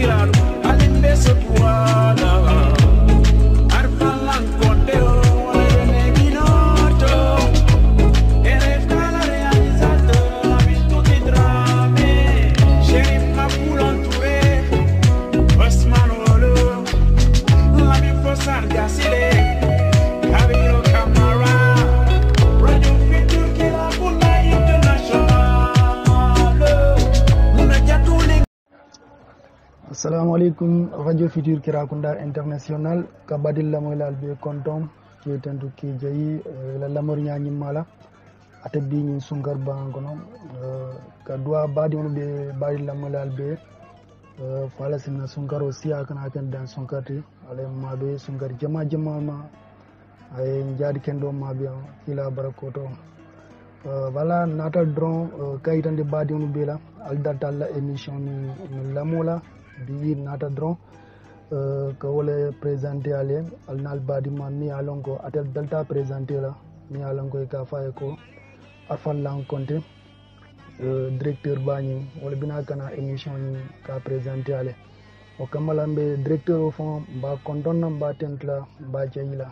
Assalamu alaikum Radio Futur Kirakunda International kabadil la moy lal be kontom ki tentu ki jayi la lamor nyaani mala atabi ni sungar bangono ka dua badi on be badi la moy lal be fala sinna sungar aussi akana ken dan sunkarti ale mabe sungar jama ma ay jadi kendo mabe ila barakoto wala nata dron kayitande badi on be la al datalla émission ni lamola bi nata dron ko wala présenté ale al nal badi man ni alongo atel delta présenté la ni alongo ka faye ko afal lan konté directeur bani wala bina kana émission ni ka présenté ale o kamalambe directeur au fond ba kondonna ba tentla ba jeyila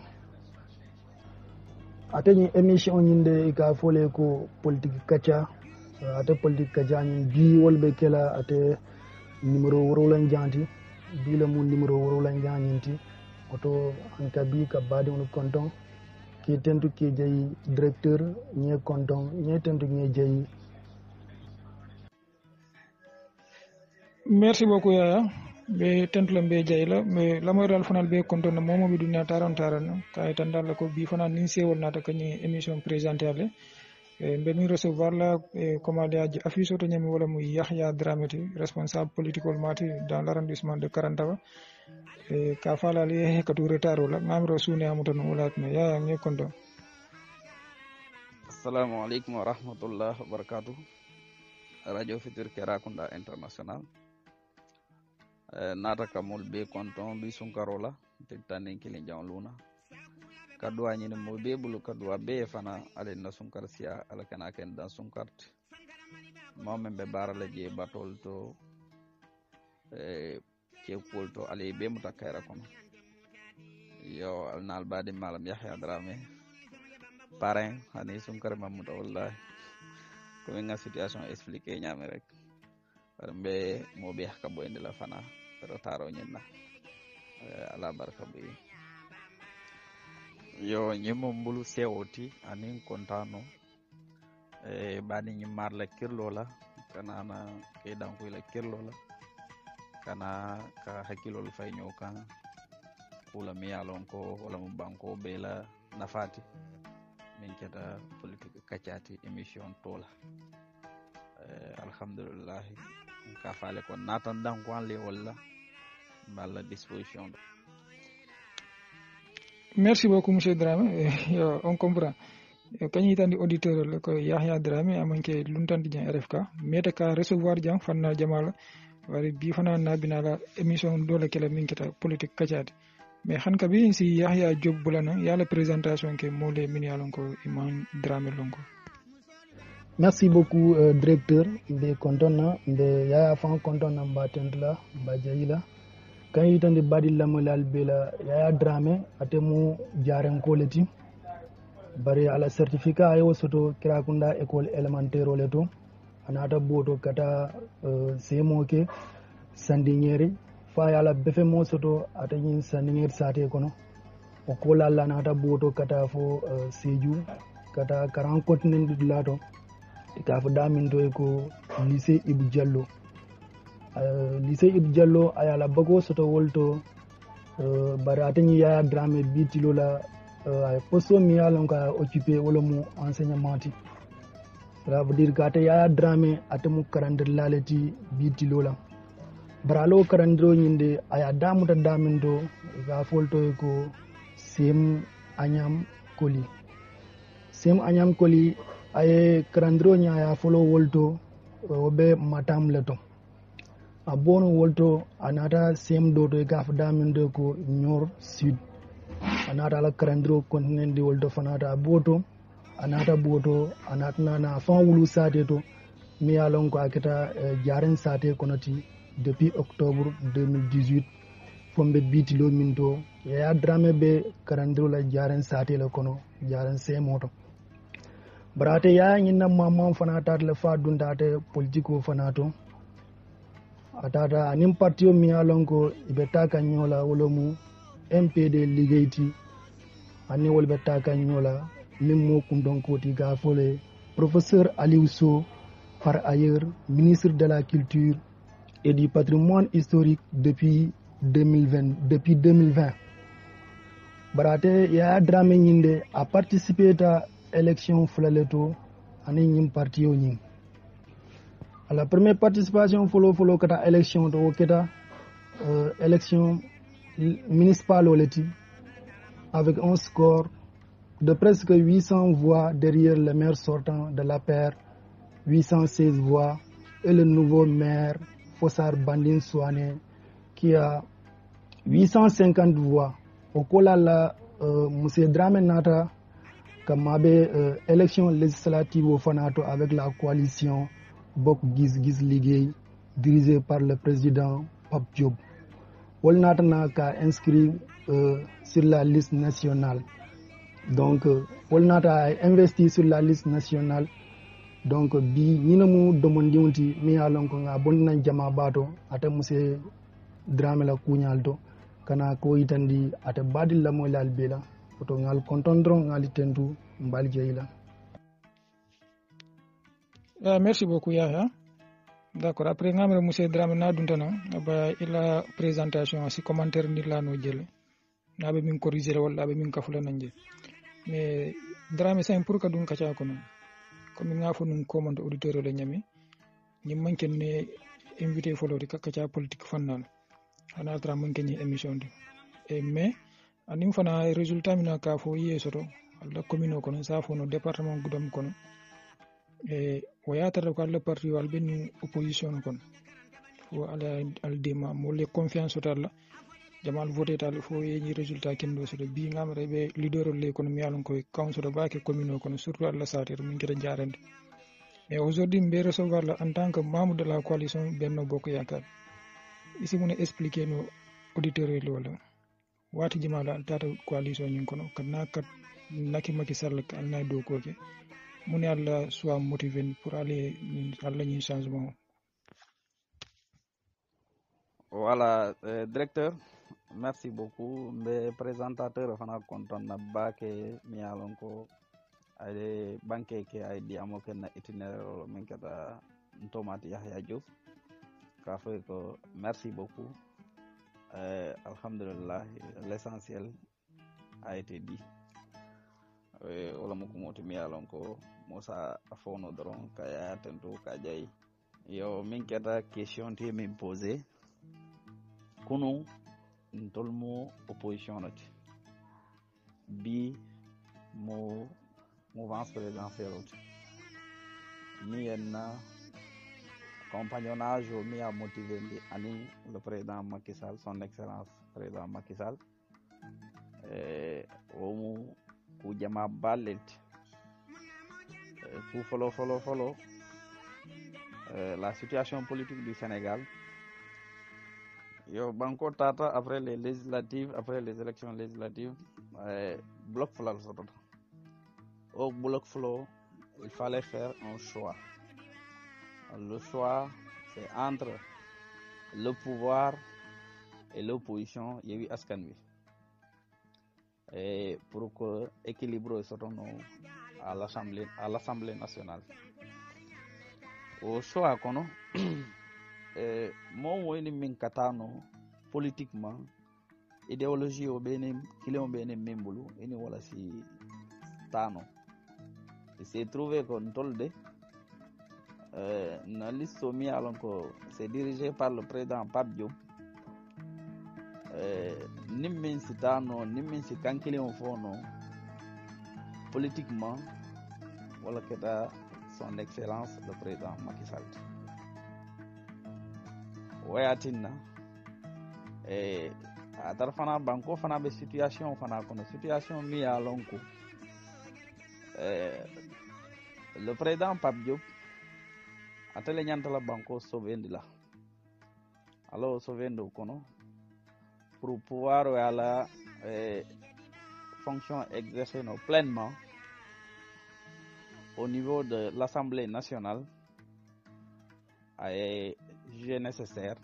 ateni émission ni ka fole ko politique kacha ate politique kacha ni bi wolbe kala ate numéro worolan janti bila mu numéro worolan janti oto anka bi ka badi on konton ki tentu ki jayi directeur ñe konton ñe tentu ñe jayi. Merci beaucoup Yaya be tentu lambe jayla me lamoral fanal be konton momo bi dunya taran kay tan dal ko bi fanal ni sewol nata kany émission présenté ale mbe mi recevoir la commandé aji affiche to ñami wala mu Yahya Dramati responsable political mati dans l'arrondissement de Karantawa ka fala li hekatu retard la ngamro suné amuton wala me ya ngi kondo. Assalamu alaikum wa rahmatullah wa barakatuh. Radio Futur Kirakunda International nata kamul be konton bi sunkarola titane kilin jawluna kadwa ñine mo be bulu kadwa be fana ale na sunkar sia ala kana ken dan sunkart mom be barala je batol to ke kolto ale be mutakayra kono yo alnal badi malam Yahya Drame parrain hani sunkar mamuta wallahi ko nga situation expliquer ñame rek be mo be ka boyndi la fana retaro ñinna ala barka bi yo ñimo mbulu sewoti anin kontano bani ñi marla kirlo la kana na ke danku la kirlo la kana ka hakilol fay ñoo kan wala mi yalon ko wala mu banko be la nafati min keta politique kacati émission tola alhamdulillah ka fale ko natan danko an le wala balla disposition. Merci beaucoup monsieur Dramé on comprend kany tandi auditeur le ko Yahya Dramé amanke luntandi jang RFK meta ka recevoir jang fanna jamala wari bi fana nabina la émission dole kala min kita politique kacati mais xan ka bi si Yahya Job bulana yalla présentation ke molé min yalon ko Imam Dramé lonko. Merci beaucoup directeur de kontona de Yaya fan kontona mbatentla bajayila kan yitande badilla mo lalbela Yaya Dramé atemu jaren koleti bari ala certificat ayo soto Kirakunda école élémentaire leto anata boto kata semoke sandiniere fa yala befe mo soto atayin sandiniere sate kono o kola la nata boto kata fo seju kata 40 continent lato ka fo damin to ko lycée Ibou Diallo lycée Ibou Diallo ayala bago soto wolto bari atani Yaya Dramé bitilo la ay posto mi yalon ka occupé wala mu enseignement ti ça veut dire que Yaya Dramé atemu karandir laleti bitilo la baralo karandiro nyinde aya damuta damindo ga folto ko sem anyam koli ay karandiro nya ya follow wolto obe matam leto abono wolto anata sem doto ga damindo ko nyor sud anata la karandiro continent di wolto fanata boto anata na fan wulu sate to mi alon ko akita jaren sate konoti depuis octobre 2018 fombe bitilo min to Yaya Drame be karandiro jaren sate la kono jaren se moto barate ya nyinna mamam fana tat le fa dundate politiko fana to atata anim partio mi alonko ibeta kanyola wolomu MPD ligeiti ani wolbeta kanyola mimmo kundon koti ga fole professeur Aliou Sow par ailleurs ministre de la culture et du patrimoine historique depuis 2020 barate Yaya Drame nyinde a participé à élection flaleto ani nyim parti o nyim à la première participation follow kata élection to keta élection municipale oleti avec un score de presque 800 voix derrière le maire sortant de la paire 816 voix et le nouveau maire Fossar Bandin Souane qui a 850 voix au Kolala monsieur Drame Nata Kamabe élection législative au Fanato avec la coalition Bok Gis Ligue dirigée par le président Pape Diop. Wolnata Naka inscrit sur la liste nationale. Donc Wolnata a investi sur la liste nationale. Donc bi ñinamu domondi wonti mi alonko nga bonna jama bato ata monsieur Drame la kuñalto kana ko itandi ata badil la molal bela oto ngal kontondron ngali tentu mbal jeyla. Merci beaucoup Yaya. D'accord, après ngamre monsieur Drame na duntana ba ila présentation si commentaire ni la no jël na be min corriger wala be min kafula nanje mais Drame c'est pour ka dun kacha ko non comme nga fo nun commande auditeur le ñami ñi manken ne invité folo di kacha politique fannal ana tra manken ni émission di et mais anim fana résultat mina ka fo yesoto la commune ko sa fo no département gudam kono e wayata ko le parti wal ben opposition kon fo ala al dema mo le confiance tala jamal voté tal fo yeñi résultat kendo so bi ngamre be leader le kon mi alon ko council baake commune kono surtout alla satir min keda jarande mais aujourd'hui mbe recevoir la en tant que membre de la coalition Benno Bokk Yakar ici mon expliquer no auditeur le wala wati jimala tata coalition ñin kono kana kat naki Macky Sall kan na do ko ke mon alla soit motivé pour aller alla ñin changement. Voilà, directeur, merci beaucoup. Mes présentateurs fana content na bake mi alonko ay banque ke ay di amoken na itinéraire min kata Ntomati Yahya Diouf ka fe ko merci beaucoup. Alhamdulillah, l'essentiel a été dit. Wala mo ko moti mi alonko Moussa afono doron kaya tento kajay yo min kata question te min poser kono ntolmo opposition nati bi mo mouvance présidentielle mi enna compagnonnage mi a motivé ani le président Macky Sall son excellence président Macky Sall omu ku jama ballet ku follow la situation politique du Sénégal. Yo banco tata après les législatives, après les élections législatives, bloc flow. Au bloc flow, il fallait faire un choix. Le choix, c'est entre le pouvoir et l'opposition. Il y a eu Askanwi. Et pour que l'équilibre soit à l'Assemblée nationale. Au choix, kono. Mon woni min katano politiquement idéologie o benem kilon benem membulu eni wala si tano et c'est trouvé qu'on tolde na liste mi alon ko c'est dirigé par le président Pape Diop nimmin si tano nimmin si kankilon fono politiquement wala keta son excellence le président Macky Sall wayatinna atar fana banko fana be situation fana kono situation mi ya lonko le président Pape Diop atele nyantala banko sobendi la alors sovendo kono pour pouvoir la fonction exercer pleinement au niveau de l'Assemblée nationale est jugé nécessaire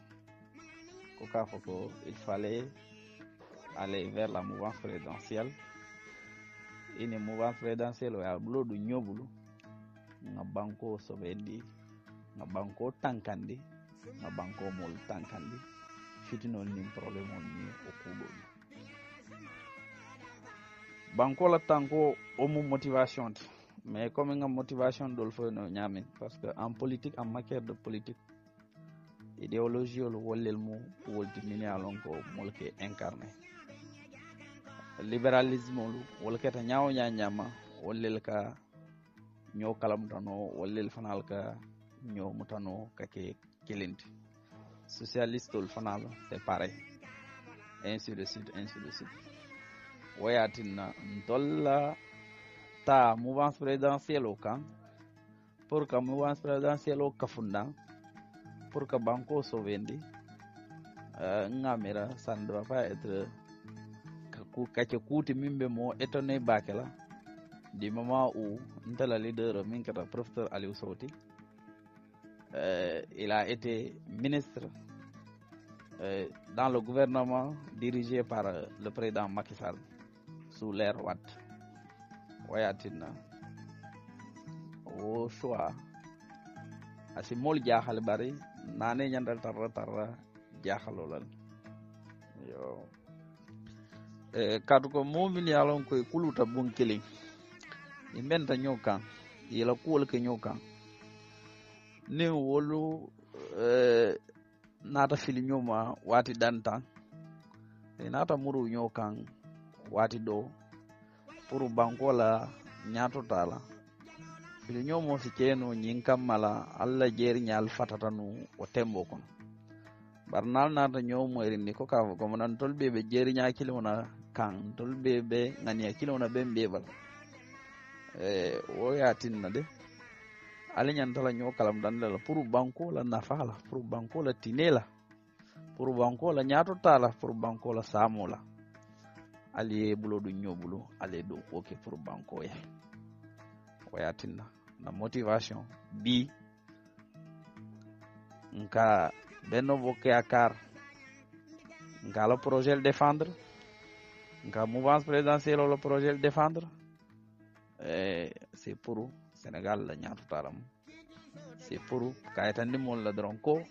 il fallait aller vers la mouvance présidentielle. Une mouvance présidentielle est bleu du nyobulu nga banko sobendi nga banko tankandi nga banko mol tankandi fitinol ni problème ni okudo banko la tanko omu motivation mais comme nga motivation dol fo no nyamin parce que en politique en matière de politique idéologie le wolel mu wolti mini alonko molke incarné libéralisme lu wolketa nyaaw nyama wolel ka ñoo kalamtano wallel fanal ka ñoo mutano kake kelenti socialiste ol fanal c'est pareil ainsi de suite wayatina ntolla ta mouvance présidentielle au camp pour que mouvance présidentielle au kafunda pour que banco sovendi ngamera ça ne doit pas être kake kuti mimbe mo étonné bakela du moment où le leader Minkata professeur Aliou Soti il a été ministre dans le gouvernement dirigé par le président Macky Sall sous l'ère Wade wayatina au choix asi mol jaaxal bari nané ñandal tarra jaaxalolal yo kadu ko momini alon koy kuluta bon keling imbenta nyokan yela kuol ke nyokan ne wolu nata fili nyoma wati danta nata muru nyokan wati do pour bankola nyato tala fili nyomo si keno nyinkam mala alla jeri nyal fatatanu o tembo kon barnal nata nyomo erini ko ka ko nan tolbe be jeri nya kilona kan tolbe be ngani kilona be mbebal o yatinna de ali nyantala nyo kalam dan la pour banko la nafala pour banko la tinela pour banko la nyato tala pour banko la samola ali bulo du nyobulu ali do oke pour banko ya o yatinna na motivation bi nka benno bokke akar nka le projet défendre nka mouvance présidentielle le projet défendre c'est pour Sénégal la ñaatu taram c'est pour kayitandi mon la dronko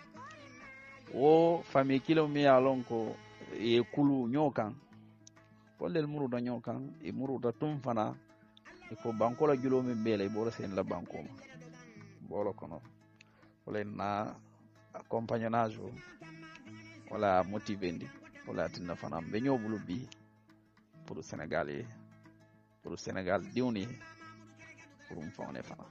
o famille kilo mi alon ko e kulu nyokan kollel muru da nyokan e muru da tum fana e ko banko la julo mi bele bo sen la banko ma bolo kono wala na accompagnage wala motivendi wala tinna fana be nyobulu bi pour Sénégalais pour le Sénégal diuni pour fone fana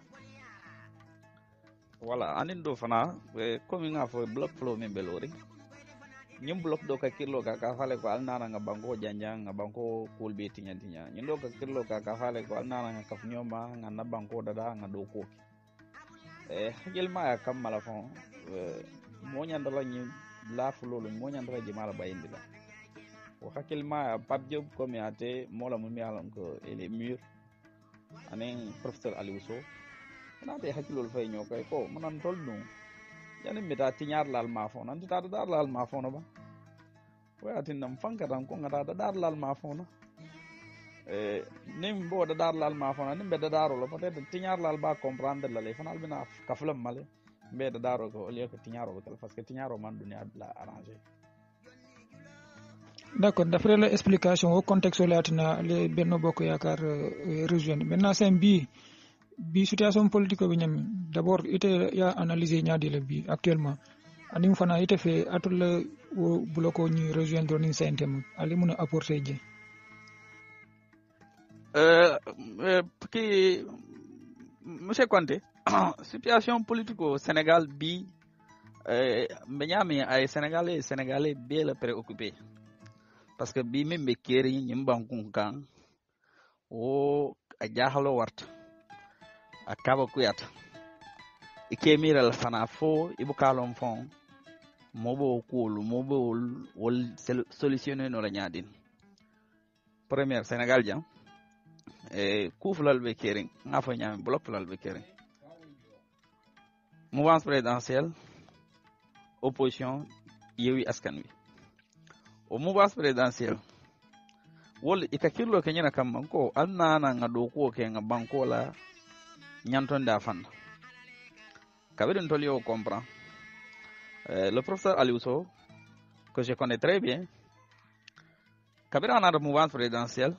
voilà anindo fana comme nga fo bloc flow min belori nyum bloc do ka kirlo ka fale ko alnana nga banko janja nga banko kulbe tinya nyindo ka kirlo ka fale ko alnana nga kaf nyoma nga na banko dada nga do ko hagel ma kam mala fon mo nyandala nyi la flo lo mo nyandala jimala bayindila o hakilma Pape Diop comme ate mola mun mi alam ko ele mur anen professeur Aliou Sow na be hakilol fay ñokay ko manan tolnu yani meta tiñar lal ma fo nan ta dar lal ma fo no ba wayatin nam fanka tan ko ngata dar lal ma fo no nim bo dar lal ma fo nim be daro lo peut-être tiñar lal ba comprendre la le fanal bina kaflam male be daro ko lieu que tiñaro ko parce que tiñaro man dunya la arranger. D'accord, d'après l'explication au contexte latina les Benno Bokk Yaakaar rejoindre maintenant c'est bi situation politique bi ñam d'abord ite ya analyser ñaadi le bi actuellement anim fana ite fait atul bloco ñi rejoindre ni sentem ali mëna apporter ji qui monsieur Conté situation politique au Sénégal bi ñami ay sénégalais bien le préoccupé parce que bi même be keri ñim bankun kan o a jaxalo warta akaba kuyata ikemiral fana fo ibu kalom fon mobo kuolu mobo wol solutionner no la ñadin premier Sénégal jam kufulal be kering ngafa ñam bloc fulal be kering mouvance présidentielle opposition Yewwi Askan Wi o mouvance présidentielle wol ikakirlo ke nyana kam ko alnana nga do ko ke nga banko la nyanton da fan kabeden tolio comprend le professeur Aliou Sow que je connais très bien kabira na mouvance présidentielle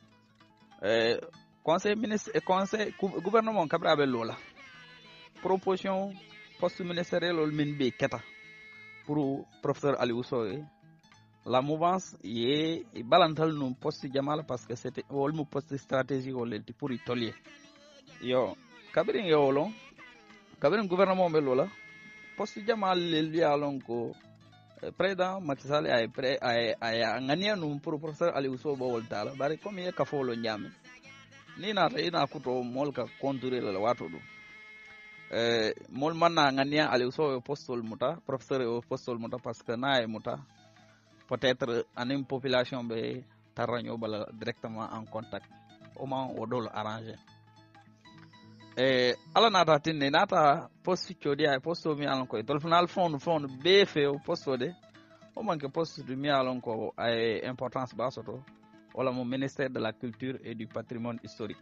conseil ministre et conseil gouvernement kabira be lola proposition poste ministériel ol min be keta pour professeur Aliou Sow la mouvance ye balantal num poste jamal parce que c'était wolmu poste stratégique wol pour itolier yo kabirin yo lo kabirin gouvernement be lola poste jamal le yalon ko président Macky Sall ay ngania num pour professeur Aliou Sow bo wol tala bari comme ye kafolo nyame ni na ina kuto mol ka contourner la wato do mol manna ngania Aliou Sow postol muta professeur postol muta parce que na e muta peut-être anim population be tarraño bala directement en contact au moins o dol arranger ala nata tinne nata poste chodi ay poste mi alon ko dol final fond be fe o poste de o manque poste du mi alon ko ay importance basoto wala mo ministère de la culture et du patrimoine historique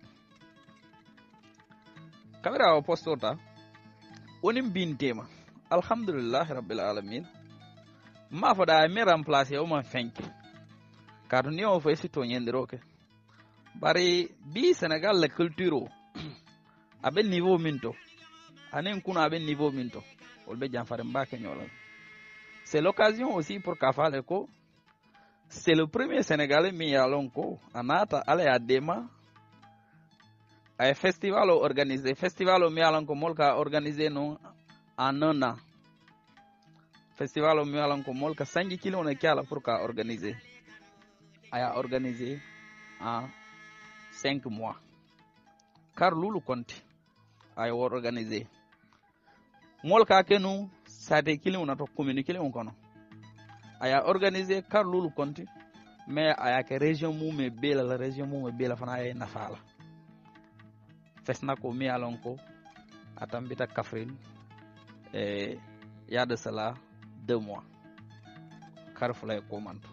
kamera o poste ta onim bintema alhamdulillah rabbil alamin ma fada me remplacer o man fenk car ni o fay sito ñendiroke bari bi Sénégal la culture abe niveau minto anen kuna abe niveau minto olbe janfare mbake ñolal c'est l'occasion aussi pour kafale ko c'est le premier Sénégalais mi yalon ko anata ale adema ay festival organisé festival mi yalon ko molka organisé non en un an festival o mi walan ko molka sanji kilo na kyala pour ka organiser aya organiser en 5 mois car lulu konti ay organiser molka kenu sade kilo na to communiquer on kono aya organiser car lulu konti mais aya ke région mu me bela la région mu me bela fana ay nafala fesna ko mi walan ko atambita Kaffrine ya de cela 2 mois karfulay ko manto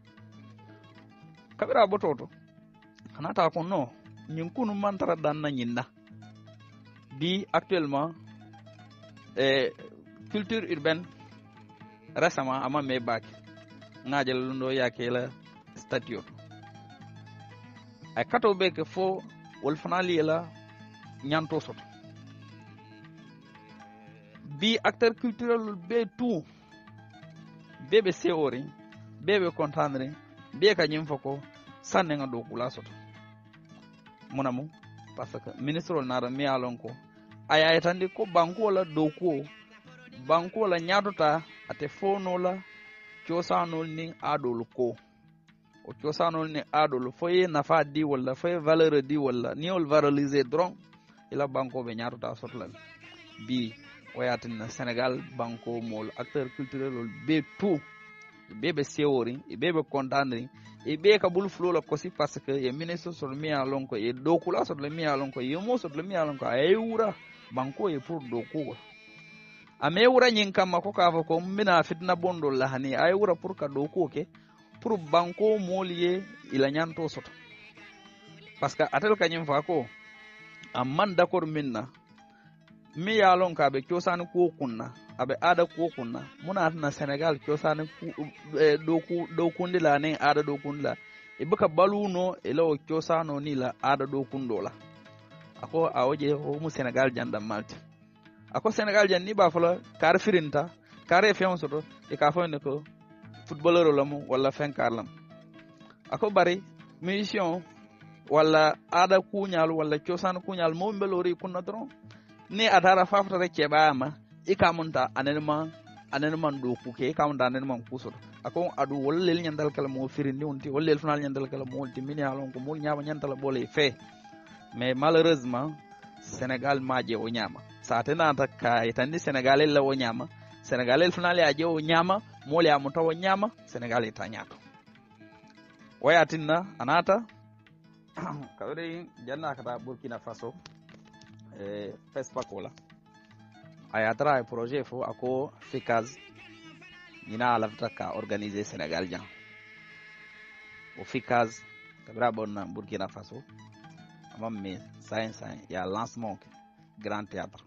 kabira bototo anata ko no nyin kunu mantara dan na nyinna bi actuellement culture urbaine récemment ama me bak ngajal lundo yakela statut ay kato be ke fo wol fanali la nyanto soto bi acteur culturel be tout bebe seori bebe contendre be ka nyim fako sanne nga do kula soto monamu parce que ministre nara mi alon ko aya tandi ko banko la do ko banko la nyadota ate fono la ciosanol ni adol ko o ciosanol ni adol foye nafa di wala foye valeur di wala ni ol valoriser dron ila banko be nyadota soto la bi wayatina Sénégal banko mol acteur culturel be tout bebe seori bebe contandri e be ka bul flola kosi parce que ye ministre sur mi alon ko e dokula sur le mi alon ko ye mo sur le mi alon ko ay wura banko e pour doku ame wura nyin kam ko ka ko mina fitna bondo la hani ay wura pour ka doku ke pour banko molier ila nyanto soto parce que atel kanyim fa ko amman d'accord minna mi yalon ka be ciosan ko kunna abe ada ko kunna muna na Sénégal ciosan do kundi la ne ada do kundla e buka baluno e law ciosano ni la ada do kundola ako awoje o mu Sénégal janda malti ako Sénégal jan ni ba fala kar firinta kare fion soto e ka fone ko footballeur lamu wala fenkar lam ako bari mission wala ada kunyal wala ciosan kunyal mo mbelori kunna dron ni atara fafta rek kebama ikamunta anenman do kuke ikamunda anenman kusoto ako adu wollel nyandal kala mo firindi wonti wollel final nyandal kala mo wonti min yalon ko mul nyama nyantala bolé fe mais malheureusement Sénégal maje o nyama sa tena ta kay tandi Sénégal la o nyama sénégalais final ya jewo nyama mole ya mutawo nyama sénégalais ta nyato wayatinna anata kawre janna kata Burkina Faso FESPACO la ayatra projet fo ako FICAS ñina alafta ka organiser Sénégal jan o FICAS kabra bon Burkina Faso amam me science ya lancement grand théâtre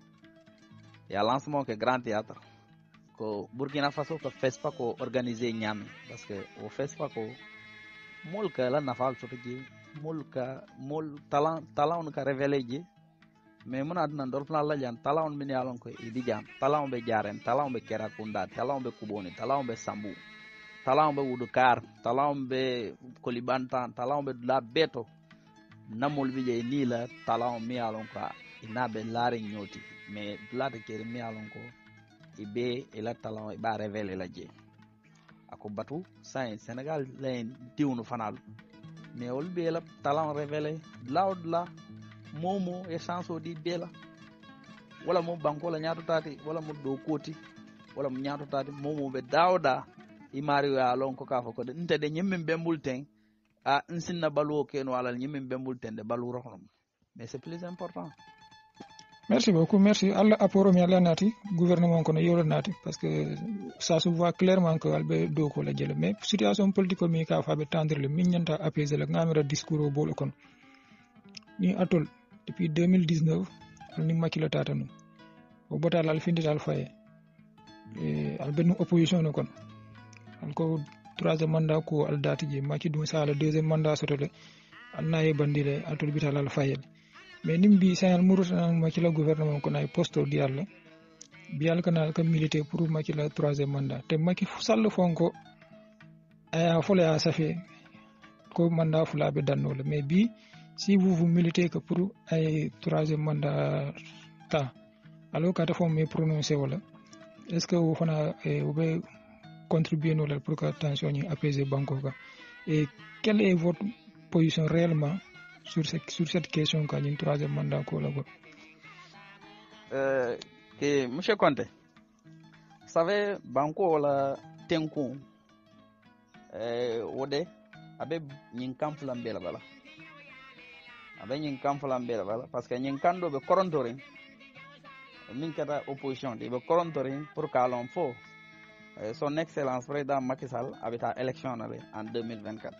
ya lancement que grand théâtre ko Burkina Faso ko FESPACO organiser ñami parce que o FESPACO molka la nafal sotoji molka mol talent ka révéler ji mais mun adna ndol plan la jan talent min yalon ko idi jam talent be jaren talent be kerakunda talent be kuboni talent be sambu talent be wudukar talent be kolibantan talent be la beto namol bi je ni la talent mi yalon ko ina be lare nyoti mais lade kere mi yalon ko ibe ila talent ba révéler la je ako batu sai Sénégal len diwnu fanal mais ol be la talent révélé laud la momo e chance di bela wala mo banko la nyaato tati wala mo do koti wala mo nyaato tati momo be dawda i mari ya lon ko ka ko de nte de nyimmin bembul ten a nsinna balu ke no ala nyimmin bembul ten de balu rohnom mais c'est plus important. Merci beaucoup, merci. Allah apporo mi Allah nati gouvernement kono yoro nati parce que ça se voit clairement que albe do ko la jele mais situation politique mi ka fa be tendre le mignanta apaiser le ngamira discours bolo kon ni atol depuis 2019 ni makila tata no o botal al finde dal faye al benu opposition no kon al ko troisième mandat ko al dati je maki dum sala deuxième mandat sotole annaye bandile atol bital al faye mais nimbi sayal murutana makila gouvernement ko nay posto di Allah bial kanal ka militer pour makila troisième mandat te maki sallo fonko aya fole a safe ko mandat fula be dannole mais bi si vous militez que pour un troisième mandat ta alors quand vous me prononcez voilà est-ce que vous pouvez contribuer nous pour que tension y apaiser Bangkok et quelle est votre position réellement sur cette question quand un troisième mandat ko la que monsieur Conte vous savez Bangkok la tenku wode abe nyin camp la mbela bala abe nyin camp la mbela bala parce que nyin kando be korontorin min kata opposition de be korontorin pour kalon fo son excellence président Macky Sall abita élection en 2024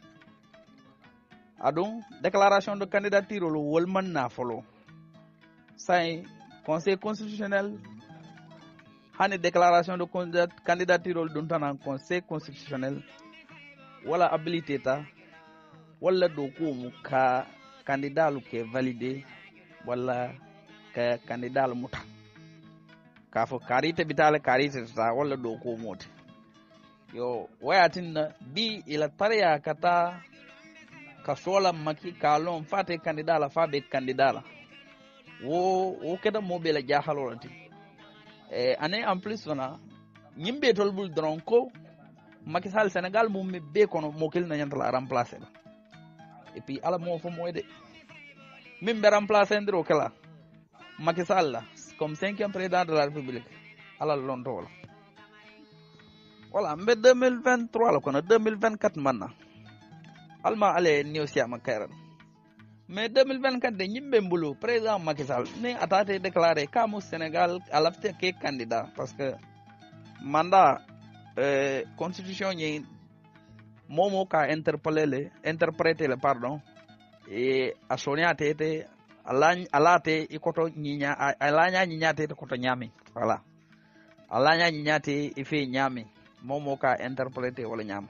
adon déclaration de candidature le wolman na folo sai conseil constitutionnel hani déclaration de candidature dun tan conseil constitutionnel wala habilité ta wala do ko mu ka candidat lu ke validé wala ka candidat lu muta ka fo karité bitale karité ta wala do ko moti yo wayatin bi ila tariya kata ka sola maki kalon fate candidat la fa be candidat la wo keda mo be la jahalolati ane en plus wana nyimbe tolbul dronko Macky Sall Sénégal mum me be kono mo kel na nyantala remplacer la et puis ala mo fo moyde min be remplacer ndiro kala Macky Sall la comme 5e président de la République ala lonto wala voilà mbe 2023 la kono 2024 manna alma ale négocier ma kayran mais 2024 de nyimbe mbulu président Macky Sall ne atate déclarer kamu Sénégal alafte ke candidat parce que mandat constitution yi momo ka interpréter le pardon et a sonia tete alate ikoto nyinya alanya nyinya tete koto nyami voilà alanya nyinya te ife nyami momo ka interpréter wala nyama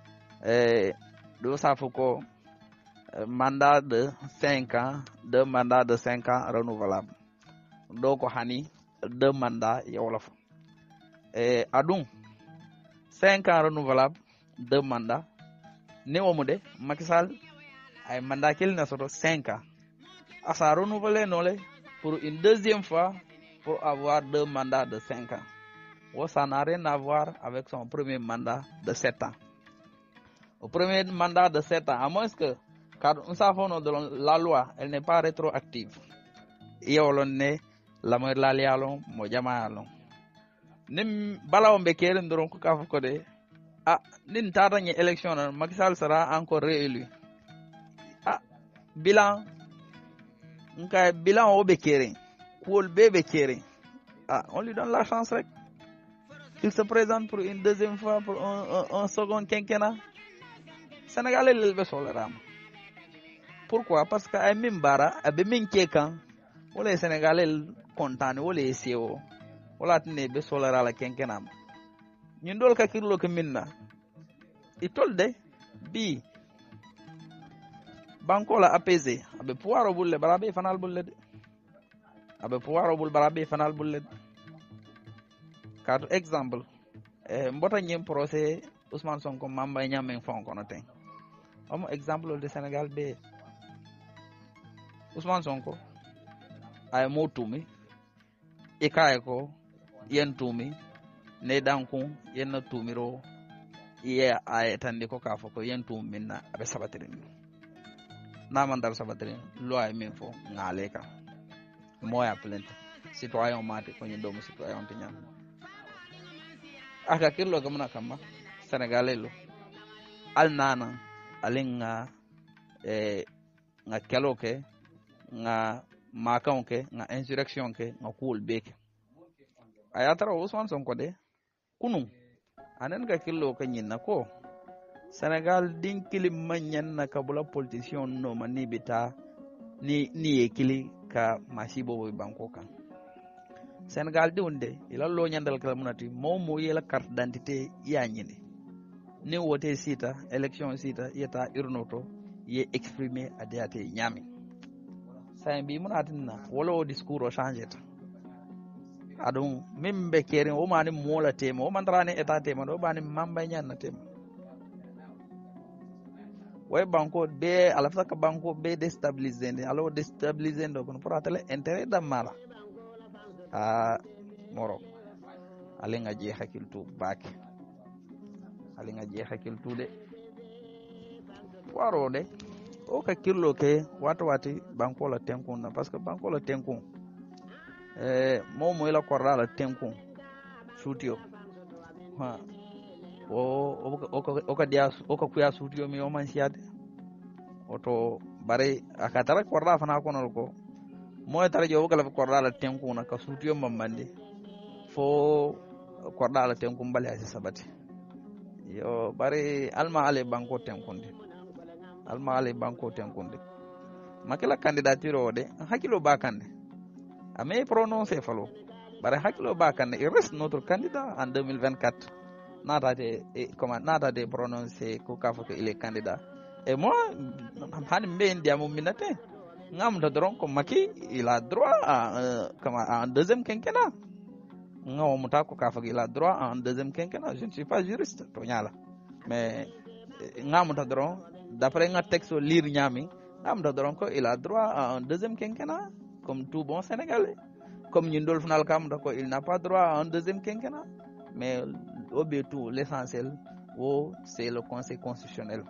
do ça faut ko mandat de 5 ans, 2 mandats de 5 ans renouvelables. Donc, hani 2 mandats yawlaf. Adun 5 ans renouvelables, 2 mandats. Néomude, Macky Sall ay mandat qu'il n'a sur 5 ans. À ça renouveler nolé pour une deuxième fois pour avoir 2 mandats de 5 ans. Ou ça n'a rien à voir avec son premier mandat de 7 ans. Au premier mandat de 7 ans, à moins que car nous savons que la loi, elle n'est pas rétroactive. Et on est la lialon, mojama alon. nim balaw be keren doron ko ka ko de nin tata ni élection na Macky Sall sera encore réélu bilan nka bilan o be keren kool be keren on lui donne la chance rek il se présente pour une deuxième fois pour un second quinquennat Sénégalais lel be solerama pourquoi parce que ay min bara abe min kekan wala Sénégalais kontaan wala sewo wala tane be solera la quinquennat ñun dol ka kirlo ko minna itolde bi banko la apaisé abe pouvoir bulle barabe fanal bulle de abe pouvoir bul barabe fanal bulle carte exemple mbota ñem procès Ousmane Sonko mamba ñameng fonko no ten am exemple de Sénégal be Ousmane Sonko ay mo tumi e kay ko yen tumi ne danku yen na tumiro ye ay tande ko ka foko yen tum minna abe sabatirin na man dal sabatirin loi min fo ngale ka moya plainte citoyen mate ko nyi doomu citoyen te nyam aka kirlo gamna kama Sénégalais lo al nana alinga nga keloke nga makanke nga insurrection ke nga kuul beke ayatara Ousmane Sonko de kunu anen ka killo ka nyinna ko Sénégal din kilim manyan na kabula politicien no mani bita ni ekili ka masibo boy banko kan Sénégal di wonde ila lo nyandal kala munati momo yela carte d'identité ya nyini ni wote sita élection sita yeta urnoto ye exprimer adiate nyami say bi munatinna wala o discours o changer ta adum mimbe kerin o mani mola tema o mandrane état tema do bani mamba nyanna tema way banko be ala faka banko be déstabiliser alo déstabiliser do kono pour atale intérêt damala moro alinga je hakiltu bak alinga je hakiltu de waro de o ka kirlo ke wati banko la tenkun na parce que banko la tenkun momo ila korra la tenkun sutio ha o ka dia o ka kuya sutio mi o man siade oto bare akatara korra fana kono ko moy tara jo kala korra la tenkun na ka sutio mamande fo korra la tenkun bale asi sabati yo bare alma ale banko tenkunde alma ale banko tenkunde makela candidature o de hakilo bakande ame prononcer falo bare hakilo bakande il reste notre candidat en 2024 nata de prononcer ko kafo que il est candidat et moi han mbe ndiamo minate ngam do dron ko maki il a droit à un deuxième quinquennat ngaw muta ko kafo il a droit à un deuxième quinquennat je ne suis pas juriste to nyala mais ngam do dron d'après un texte lire nyami ngam do dron ko il a droit à un deuxième quinquennat comme tout bon Sénégalais comme ñindol final kam ko il n'a pas droit à un deuxième quinquennat mais au tout l'essentiel c'est le conseil constitutionnel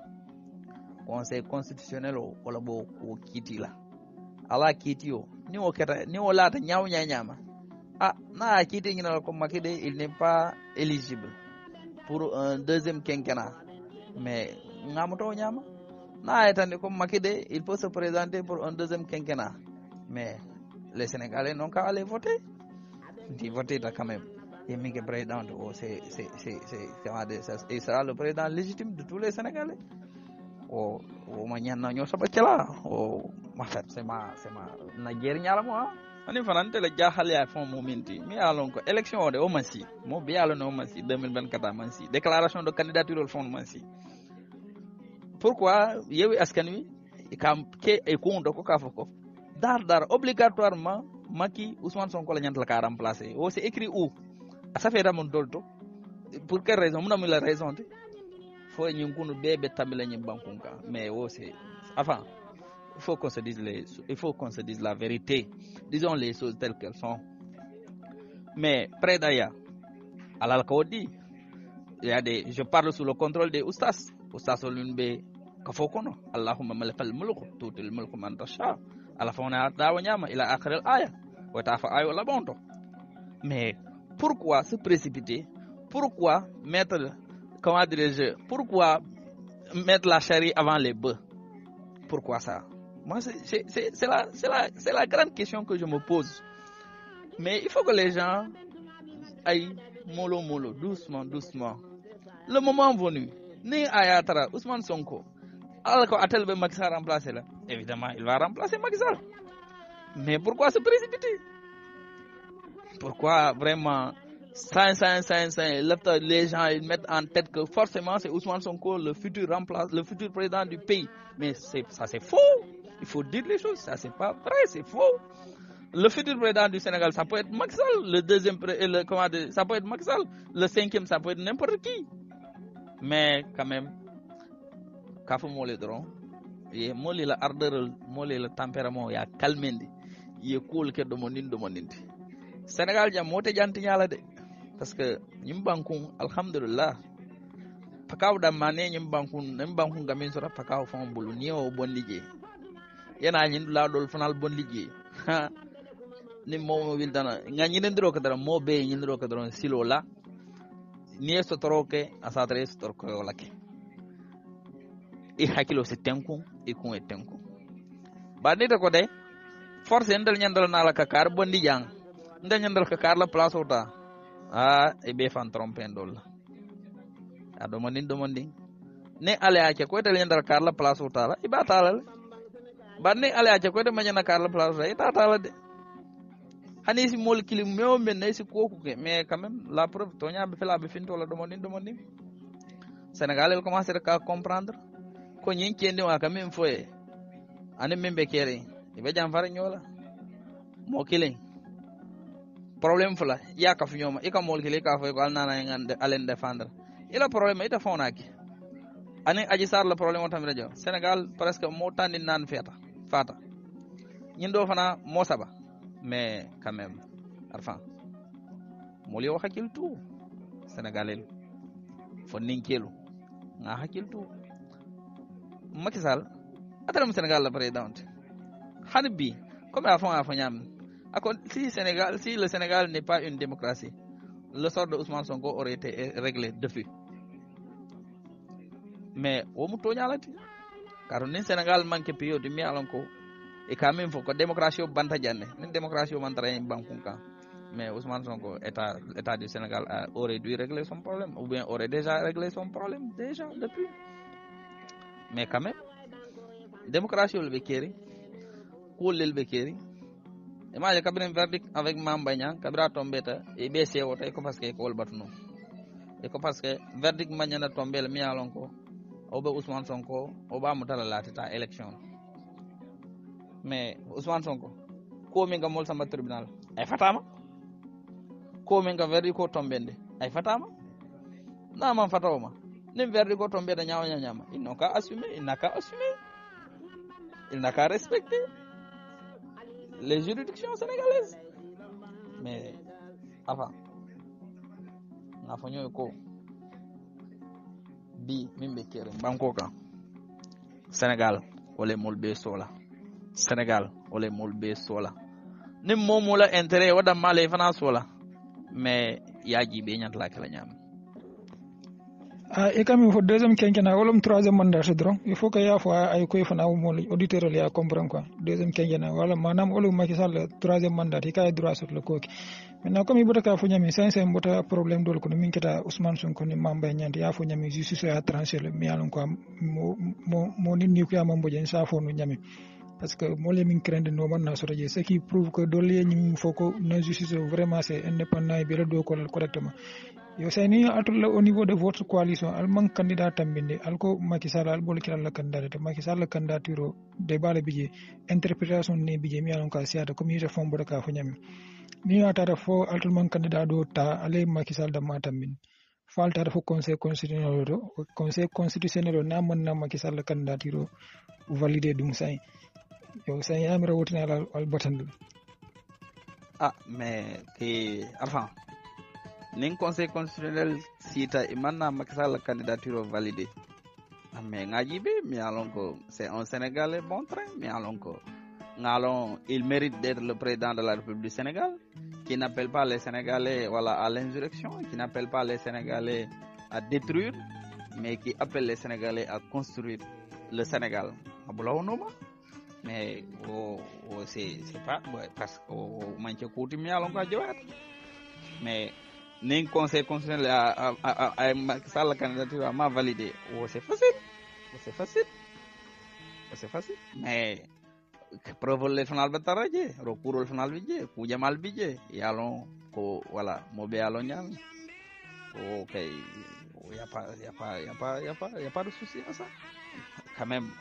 wala bo ko kiti la ala kiti o ni o keta ni o lata nyaaw nyama na kiti ngina ko makide il n'est pas éligible pour un deuxième quinquennat mais ngamoto nyama na etande ko makide il peut se présenter pour un deuxième quinquennat mais les Sénégalais n'ont qu'à aller voter quand même et Miguel président il sera le président légitime de tous les Sénégalais o mañana ñoo sabakela o mafat c'est ma Nigeria nyala mo ani fanante la jaxale ya fond momenti mi alon ko élection de o mansi mo bi alon o mansi 2024 mansi déclaration de candidature au fond mansi pourquoi yewi askan wi kam ke e ko ndo ko kafoko dar obligatoirement Macky Ousmane Sonko la ñant la ka remplacer o c'est écrit où ça fait ramon dolto pour quelle raison mon ami la raison faut ñu kunu bébé tamila ñi bankunka mais c'est enfin il faut qu'on se dise la vérité disons les choses telles qu'elles sont mais près d'ailleurs alal ko di je parle sous le contrôle des oustas olunbe ka fokono allahumma malikal mulk tutil mulku man tasha ala fona dawa nyama ila akhir al aya wa tafa ay wala bonto mais pourquoi se précipiter? Pourquoi mettre, comment dirais-je, pourquoi mettre la charrue avant les bœufs? Pourquoi ça? Moi, c'est la grande question que je me pose. Mais il faut que les gens aillent mollo, doucement. Le moment venu, ni Ayatara, Ousmane Sonko, alors qu'Atel veut Macky Sall remplacer là, évidemment, il va remplacer Macky Sall. Mais pourquoi se précipiter? Pourquoi vraiment, les gens ils mettent en tête que forcément c'est Ousmane Sonko le futur président du pays? Mais ça c'est faux. Il faut dire les choses, ça c'est pas vrai, c'est faux. Le futur président du Sénégal, ça peut être Macky Sall, le deuxième, ça peut être Macky Sall, le cinquième, ça peut être n'importe qui. Mais quand même, Kafou Molé Dron, et Molé la ardeur, Molé le tempérament, il y a calmé, il est cool que de mon Sénégal, il y a moté janti nyala de, parce que Nimbankun, alhamdulillah, Pakaw da mané Nimbankun gamin sura Pakaw fon bulu ni o bon liggéey. Yana ñin la dol fanal bon liggéey. Ni mo wil dana nga ñinendiro ko dara mo be ñinendiro ko dara silo la ni so toroke asatre so torko lake e hakilo se tenku e kun e tenku badita ko de force endal ñandal na la kakar bondi jang ndal ñandal kakar la place ota e be fan tromper ndol a do mandin ne ale ake ko tel ñandal kakar la place ota la ibata la badne ale ake ko de mañana kakar la place ota itata la de hani si mol kilim mew men si koku ke mais quand même la preuve tonya be fela be finto la demanding Sénégal il commence à comprendre ko nyin kende wa quand même foye ane membe kere e be jam fara nyola mo kilin problème fula ya ka funyoma e ka mol kile ka foye ko alnana ngande alen défendre ila problème ita fonaki ane aji sar le problème on tamira jaw Sénégal presque mo tandi nan fata nyindo fana mo saba mais quand même arfan moli wax hakil tout sénégalais fo ninkelu nga hakil tout Macky Sall atalam Sénégal la président hanbi comme afan ñam akon si le Sénégal n'est pas une démocratie le sort de Ousmane Sonko aurait été réglé depuis mais o mu toñalati car ni Sénégal manque piyo de mi alonko et quand même faut que démocratie banta janne une démocratie banta en bankunka mais Ousmane Sonko état du Sénégal aurait dû régler son problème ou bien aurait déjà réglé son problème déjà depuis mais quand même démocratie le bekeri cool le bekeri imagine cabinet verdict avec Mambagna kabira tombeta et BC wota ko parce que ko batno et ko parce que verdict mañana tombel mi alonko obe Ousmane Sonko oba mutala latita élection mais Ousmane Sonko ko min gamol sama tribunal ay fatama ko min ga verdi ko tombende ay fatama na man fatawma nim verdi ko tombede nyama il n'a qu'à assumer il n'a qu'à respecter les juridictions sénégalaises mais avant na fanyo ko bi mimbe kere banko kan Sénégal wala molbe sola Sénégal ole molbe sola nim momola intérêt wada male fana sola mais yaji be nyant la kala nyam et quand même faut deuxième quinquennat wala troisième mandat c'est drôle il faut que ya fois ay koy fana mo auditeur li a comprendre quoi deuxième quinquennat wala manam wala Macky Sall troisième mandat il kay droit sur le coq maintenant comme il bota fo nyami c'est mbota problème dol ko min keta Ousmane Sonko ni mamba nyant ya fo nyami justice a tranché le mi alon ko mo ni ko ya mambo jen sa fo no nyami parce que moi les min craindre no man na so radio ce qui prouve que dole ni foko na justice vraiment c'est indépendant et bien do ko correctement yo sayni atul au niveau de votre coalition al man candidat tambinde alko Macky Sall al bol kilal la candidat Macky Sall candidature de bala bije interprétation ne bije mi alon ka siata comme yete fombo de ka fo nyami ni atata fo altul man candidat do ta ale Macky Sall da matambin falta fo conseil constitutionnel na man na Macky Sall candidature valider dum say yo say amira wotina al batandul mais que enfin ning conseil constitutionnel sita imanna Macky Sall candidature validée mais ngaji be mi alon ko c'est un Sénégalais bon train mi alon ko ngalon il mérite d'être le président de la République du Sénégal qui n'appelle pas les Sénégalais voilà, à l'insurrection, qui n'appelle pas les Sénégalais à détruire, mais qui appelle les Sénégalais à construire le Sénégal. Mais c'est pas parce que manche kuti mi alon ka jawat mais ning conseil constitutionnel a ça la candidature m'a validé c'est facile mais preuve le final bataraje recours le final bije ku jamal bije yalon ko voilà mobe yalon nyal OK y a pas de souci à ça quand même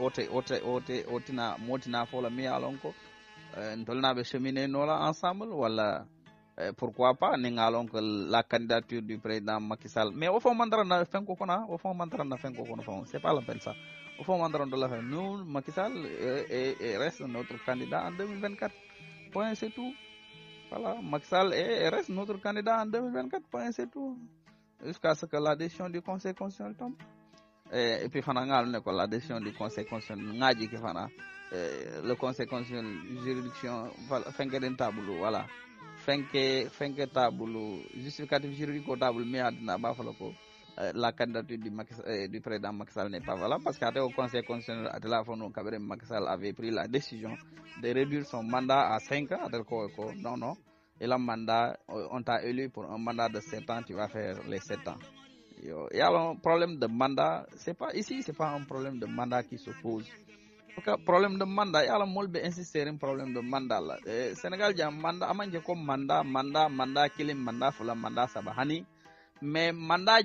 otina motina fola mi alon ko ndolna be cheminer nola ensemble wala pourquoi pas ni ngalon que la candidature du président Macky Sall mais au fond mandara na fenko kona c'est pas la peine ça au fond mandara de la fin nous Macky Sall reste notre candidat en 2024 point c'est tout voilà Macky Sall reste notre candidat en 2024 point c'est tout jusqu'à ce que la décision du Conseil constitutionnel tombe et puis la décision du Conseil constitutionnel le Conseil constitutionnel juridiction fenke tabulu voilà fenke tabulu justificatif juridique au tabulu mais adina ba fala ko la candidature du président Macky Sall n'est pas valable parce qu'à au Conseil constitutionnel à la fin Macky Sall avait pris la décision de réduire son mandat à 5 ans non et le mandat on t'a élu pour un mandat de 7 ans tu vas faire les 7 ans. Il y a un problème de mandat, c'est pas un problème de mandat qui se pose. Le problème de mandat, il y a un problème de mandat là. Sénégal il y a un mandat, amanje ko mandat kilim mandat fula mandat sabahani. Mais mandat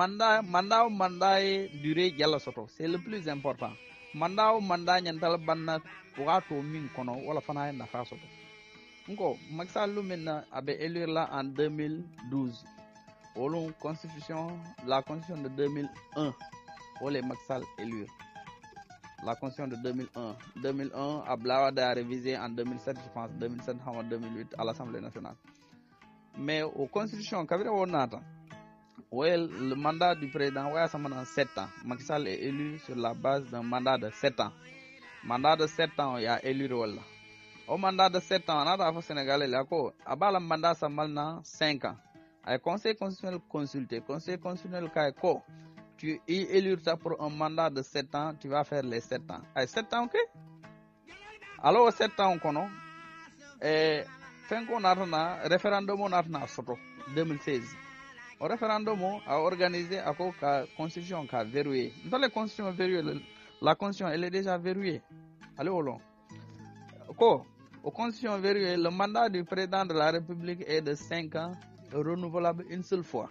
durée jalla soto, c'est le plus important. Mandat nyantal banna wato min kono wala fana na fa soto. Nko Macky Sall lumena abe élire là en 2012. La constitution de 2001, où les Macky Sall élus. La constitution de 2001, Ablawada a révisé en 2007, je pense, 2007 ou 2008 à l'Assemblée nationale. Mais aux constitutions, le mandat du président, ça 7 ans. Macky Sall est élu sur la base d'un mandat de 7 ans. Mandat de 7 ans, il y a élu Rwanda. Au mandat de 7 ans, on a fait Sénégal, le mandat, ça 5 ans. Le Conseil constitutionnel consulté. Conseil constitutionnel Kaiko, tu es élu pour un mandat de 7 ans, tu vas faire les 7 ans. 7 ans, ok? Alors, 7 ans, on connaît. Référendum on a 2016. Au référendum, a organisé à la constitution qui a verrouillé. Dans la constitution verrouillée, la constitution elle est déjà verrouillée. Allez au long. Au constitution verrouillée, le mandat du président de la République est de 5 ans. Renouvelable une seule fois.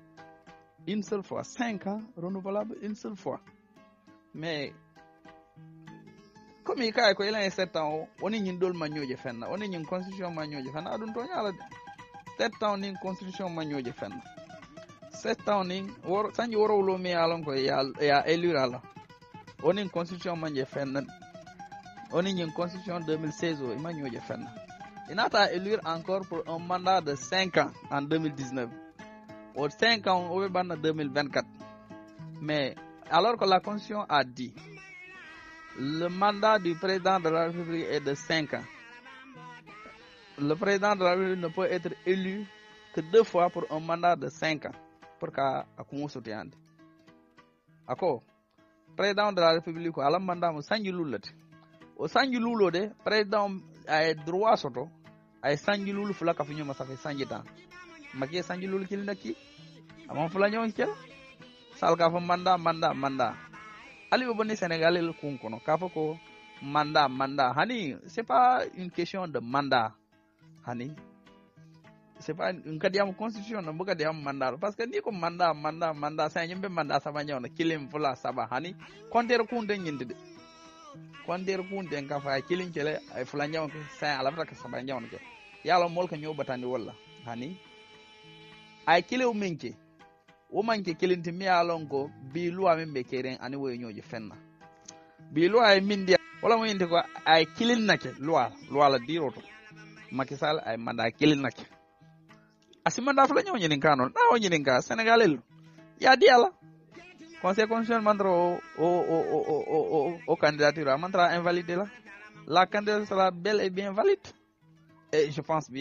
5 ans, renouvelable une seule fois. Mais, comme il y a 7 ans, on est une dole manioje fenna, on est une constitution manioje fenna, adun to nyala 7 ans une constitution manioje fenna. 7 ans ni sanji woro lo mi alon ko ya élire ala. On est une constitution manioje fenna. On est une constitution 2016 o manioje fenna. Il n'a pas élu encore pour un mandat de 5 ans en 2019. Ou 5 ans au en 2024. Mais alors que la Constitution a dit le mandat du président de la République est de 5 ans. Le président de la République ne peut être élu que 2 fois pour un mandat de 5 ans. Pour qu'à soutien. D'accord. Président de la République a un mandat de 5 ans. Au 5 ans, président a droit soto. Ay sanji lulu fula ka finyo masafe sanji ta makie sanji lulu kili naki amon fula nyon kel sal ka fa manda ali bo boni sénégalais kun kono ka fa ko manda hani c'est pas une question de mandat hani c'est pas une kadiam constitution no buka diam mandat parce que ni ko manda sa nyimbe manda saba nyon kilim fula saba hani konter kun de nyinde de konter kun de ka fa kilin kele ay fula nyon ko sa ala fa ka saba nyon ke yalo mol ka nyoba tandi wala hani ay kilew minke wo manke kilinti mi yalon ko bi luwa min be keren ani wo nyoje fenna bi luwa ay mindi wala mo yinde ko ay kilin nake luwa la diroto Macky Sall ay manda kilin nake asimanda fula nyoje nin kanon na o nyinin ka Sénégalais ya diala Conseil constitutionnel mandro o candidature mantra invalidé la candidature sera bel et bien valide. Et je pense bien.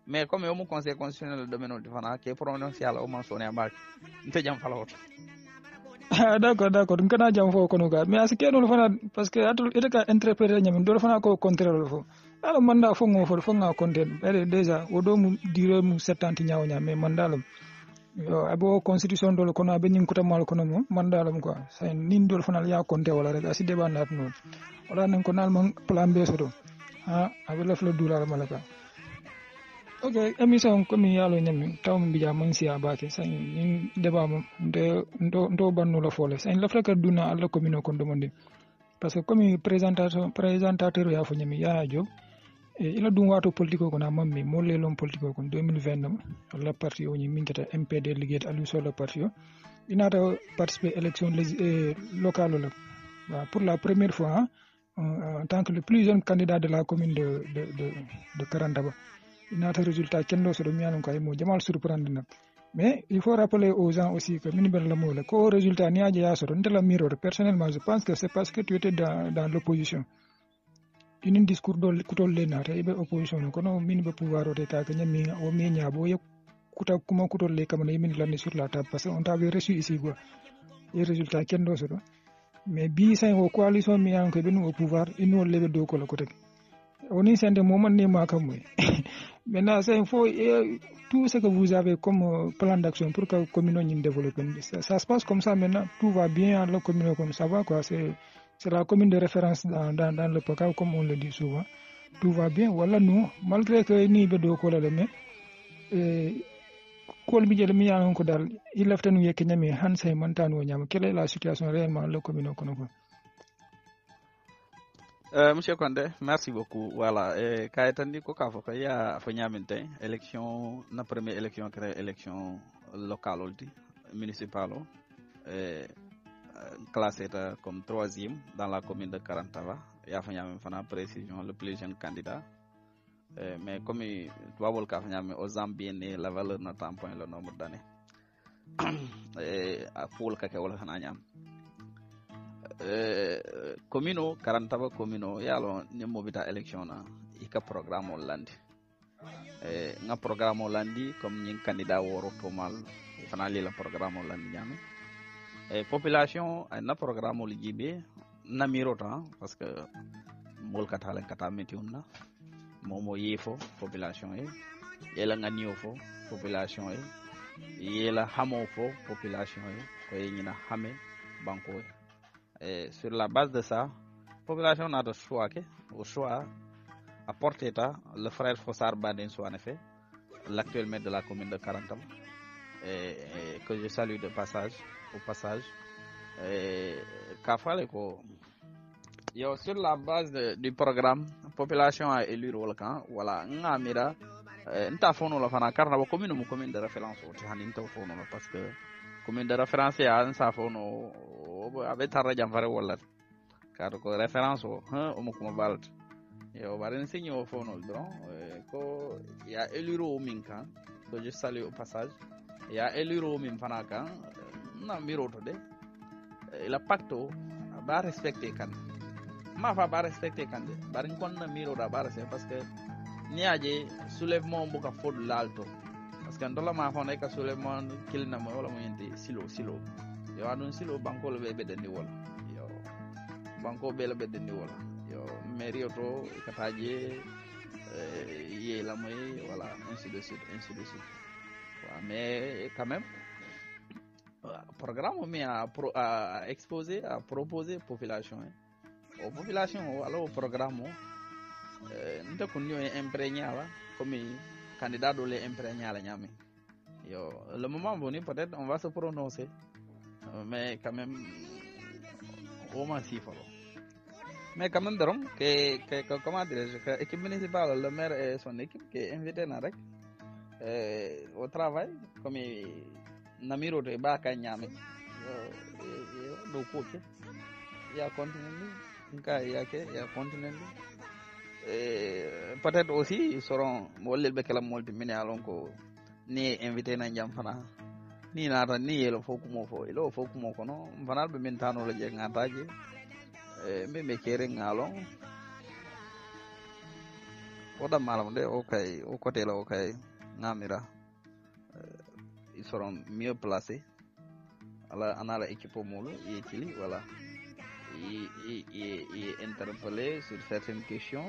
mais comme yo mo conseil constitutionnel domaine o fana ke prononcé ala o man sone ambak nte jam falawot d'accord ngana jam fo kono ga mais asi keno fana parce que atul ita ka interpréter nyam do fana ko contraire fo ala manda fo ngo fo nga content bere déjà o do mu dire mu 70 nyaaw nya mais mandalum yo abo constitution do kono abe nyin ko tamal kono mo mandalum quoi say nin do fana ya conté wala rek asi débat nat non wala nan ko nal man plan B so do ha abe la fla dulal malaka ok émission comme yalo nyami taw mi bija man si abake say nin débat mo ndo banno la fole say la fraka duna alla commune ko demande parce que comme présentateur ya fo nyami ya job ila dum wato politique ko na mammi mo lelon politique ko 2020 la parti o ni mingata MPD liguet alu sur le parti inata participer élection locale pour la première fois en tant que le plus jeune candidat de la commune de Karantaba inata résultat kendo so do mianum kay mo jamal surprendre nak mais il faut rappeler aux gens aussi que minibel la mo le ko résultat ni aja ya so do ndela miro personnellement je pense que c'est parce que tu étais dans l'opposition une discours do kutol le na tay be opposition ko no min be pouvoir o ta ka nyami o mi nyabo ye kuta kuma kutol le kam na min la sur la table parce que on t'avait reçu ici quoi les résultats kendo so do mais bi say o coalition mi an ko be no au pouvoir ino lebe do ko la ko tek oni sende moment ni ma kam moy maintenant c'est il faut tout ce que vous avez comme plan d'action pour que commune ni développer ça se passe comme ça maintenant tout va bien à la commune comme ça va quoi c'est la commune de référence dans le PACA comme on le dit souvent tout va bien voilà nous malgré que ni be do ko la mais kol mi jël mi yan ko dal il lafta nu yek ñami han say montano ñam quelle est la situation réellement la commune ko ko Monsieur Condé, merci beaucoup. Voilà, Kaetandi ko ka fo ya fo ñaminte élection na première élection créé élection locale olti municipale classé comme 3e dans la commune de Karantava. Ya fo ñamin fana précision le plus jeune candidat. Mais comme tuwabol ka fo ñamin aux Zambiens la valeur n'attend point le nombre d'années. Pour ka ke wala fana ñam. Commune o Karantaba commune o yalo ni mobita élection na ika programme o landi nga programme o landi comme ñing candidat woro to mal fana li la programme o landi ñame population na programme o lijibe na mirota parce que mol katale kata metiunna momo yefo population e yela nga niofo population e yela hamo fo population e ko ñina xamé banko e sur la base de ça, la population a le choix, au choix à porter le frère Fossar Badin soit en effet, l'actuel maire de la commune de Karantaba, que je salue de passage, au passage. Sur la base du programme, la population a élu le volcan, voilà, Ngamira, Ntafono la fana Karnaba commune de référence, parce que commune de référence ya sa fono abe tarra jam fare wala car ko référence o mo kuma balt yo baren signo fono don ko ya eliro minka ko je salue au passage ya eliro min fanaka na miroto de la pacto ba respecter kan ma fa ba respecter kan de barin kon na miro da ba respecter parce que niaje soulèvement bu ka fod l'alto parce que ndola ma fon ka soulèvement kilna mo wala mo yenti silo yo adun silo banko le be dendi wala yo banko be le be dendi wala yo mairie to kataje yé la moy voilà ainsi de suite voilà, mais quand même programme mais à exposer à proposer population aux populations alors programme nta kunyo imprégné là comme candidat doit les imprégner à la ñame yo le moment venu peut-être on va se prononcer mais quand même au moins si follow mais quand même darom que comment dirais-je que équipe municipale le maire et son équipe qui est invité na rek au travail comme namiro de ba ka ñame yo do ko ke ya continuer nka ya ke ya continuer peut-être aussi ils seront molel be kala molti mini alon ko ni invité na jam fana ni nata ni yelo fokumo fo ilo fokumo kono fanal be min tano la je ngataje me kere ngalon oɗam malam de au côté là ngamira ils seront mieux placés anala équipe molo et kili voilà et interpeller sur certaines questions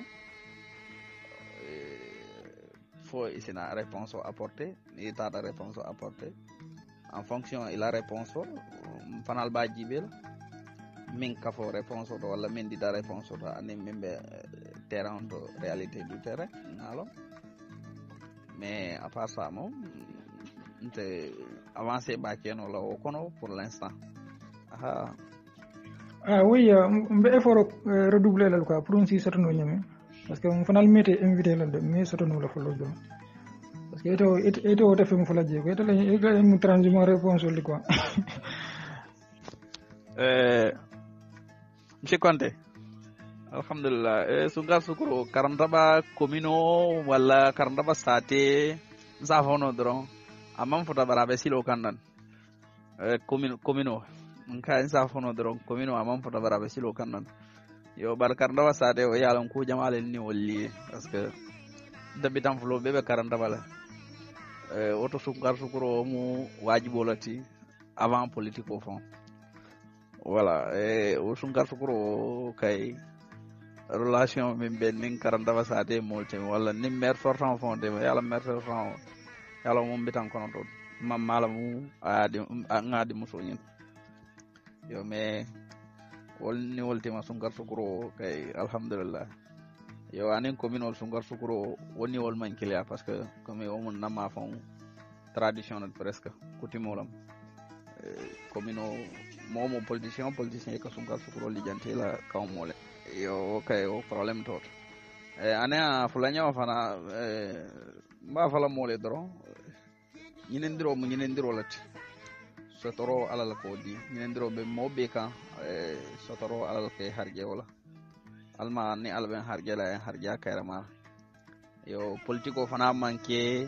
faut essayer la réponse apportée et ta réponse apportée en fonction de la réponse fanal ba jibel min kafo réponse to wala min dida réponse to ani membe terrain to réalité du terrain ngalo mais à part ça non nte avancé ba keno la o kono pour l'instant oui mbe effort redoubler la quoi pour si certain ñame parce que on fanal mété invité la de mais certain la folo do parce que eto te fem fala je ko eto la mu transhumant réponse li quoi monsieur Conté alhamdulillah sungar sukuro karantaba komino wala karantaba sate zafono dron amam fota barabe silo kandan komino nka zafono dron komino amam fota barabe silo kandan yo bar karantaba sate o yalon ko jamale ni wolli parce que dabitam flo bebe karantaba la auto sungar sukuro mu wajibolati avant politique au fond voilà o sungar sukuro kay relation min ben nin karanta basate molte wala ni maire sortant fonde yalla maire sortant yalla mum bitan kono to mam mala mu adi ngadi muso nyin yo me wol ni wolti ma sungar sukuro kay alhamdulillah yo anen communal sungar sukuro woni wol man kilia parce que comme o mon nama fon traditionnel presque coutumolam communal momo politicien ko sungar sukuro lijanti la kawmole yo o problème tot ane fulanya fana mba fala mole dro ñinendiro lati sotoro alal ko di ñinendiro be mobe ka sotoro alal ke harje wala alma ni alben harje la harja kayrama yo politiko fana manke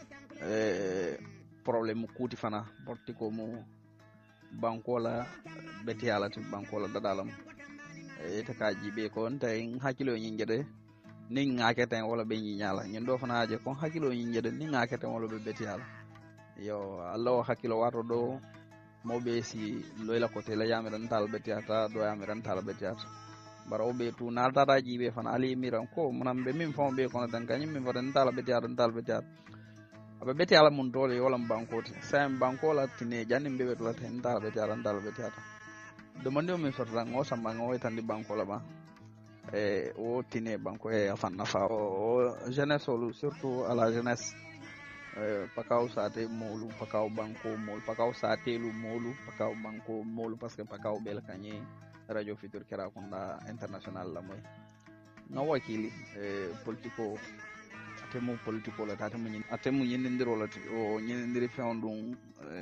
problème kuti fana politiko mu bankola beti alati bankola dadalam ita kaji be ko tay hakilo nyi ngede ni ngakete wala be nyi nyala nyen do fana je ko hakilo nyi ngede ni ngakete wala be beti ala yo allo hakilo wato do mo be si loyla ko tela yamiran tal beti ata do yamiran tal beti ata baro be tu na tata jibe fana ali miran ko munam be min fon be ko tan kanyim min foden tal beti ata abe beti ala mun dole wala bankote sam bankola tine janim be betula tan tal beti ata demande o min sorta ngo samba ngo tan di banko la ba o tine banko afan nafa o jeunesse surtout à la jeunesse pakaw sate molu pakaw banko molu pakaw sate lu molu pakaw banko molu parce que pakaw bel kanye radio futur kera konda international la moy no wakili politico la atemu nyindiro la o nyindiri fondum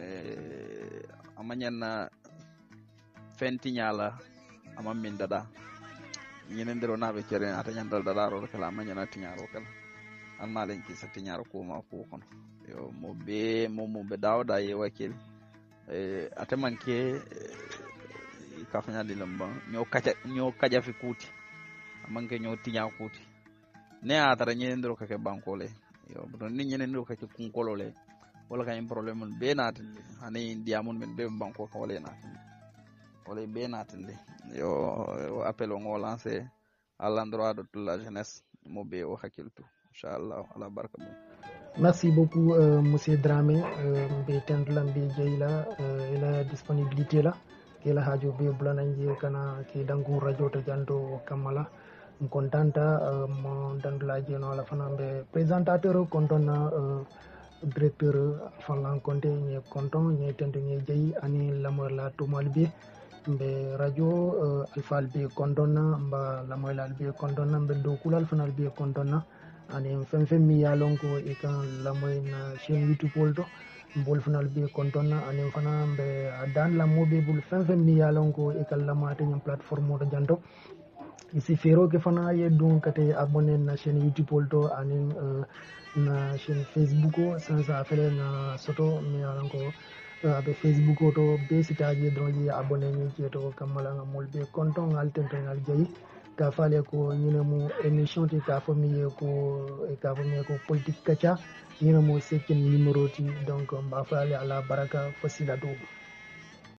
amanyana fenti nyala ama min dada ñenendiro nabe kere ata nyandal dada ro kala ma nyana tinyaro kala an malen ki sa tinyaro ko ma fu kono yo mo be dawda ye wakil ata manke ka fanya di lamba ño kaja fi kuti amanke ño tinya kuti ne ata ñenendiro ka ke bankole yo don ni ñenendiro ka ke kunkolole wala kay problème be natinde hani diamon men be banko ko wala natinde wala be natinde yo appel on lancé à l'endroit de toute la jeunesse mo be o hakiltu inchallah ala barka bon. Merci beaucoup monsieur Dramé be tendlam be jeyla et la disponibilité là ke la hajo be bulananje kana ke dangu radio to janto kamala contenta mo dandula jeno la fana be présentateur kontona directeur Fanlan Conté ñe content ñe tente ñe jeyi ani lamor la tumal bi mbe radio alfal bi kontona mba lamor la bi kontona mbe do kulal fanal bi kontona ani fem mi yalon ko e kan lamor na chaîne YouTube polto mbol fanal bi kontona ani fana mbe dan la mobe bul fem mi yalon ko e kan lamate ñam plateforme to janto ici fero ke fana ye donc kate abonné na chaîne YouTube polto ani na chaîne Facebook sans affaire na soto mi alanko abe Facebook to be sitaje droji abonné ni jeto kamala ngamol be konton ngal tento ngal jayi ka fale ko ñina mo émission ti ka famiye ko politique kacha ñina mo sekin numéro ti donc mba fale ala baraka fasila do